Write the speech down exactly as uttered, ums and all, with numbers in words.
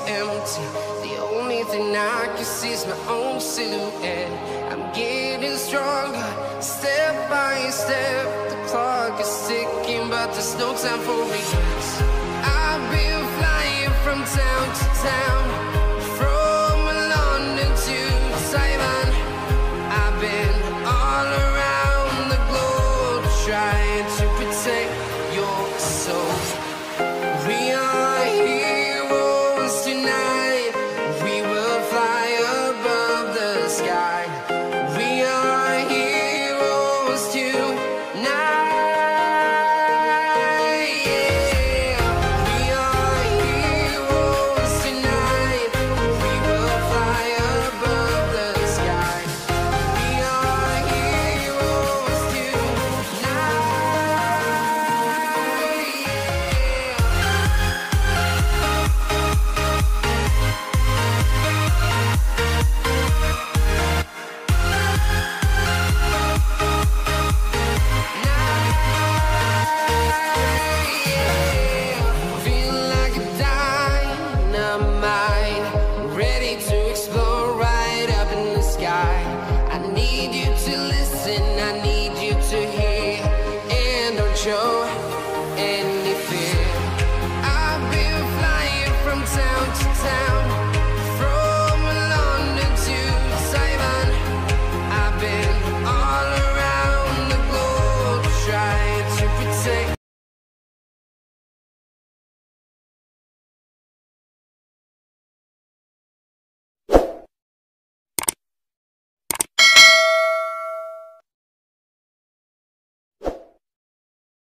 empty. The only thing I can see is my own silhouette. I'm getting stronger, step by step. The clock is ticking, but there's no time for regrets. I've been flying from town to town, from London to Taiwan. I've been all around the globe, trying to protect your soul. We are heroes tonight. We will fly above the sky. We are heroes tonight. Yeah. We are heroes tonight. We will fly above the sky. We are heroes tonight. Feel like a dynamite, ready to explode right up in the sky. I need you to listen, I need you to hear, and don't show any fear. I've been flying from town to town.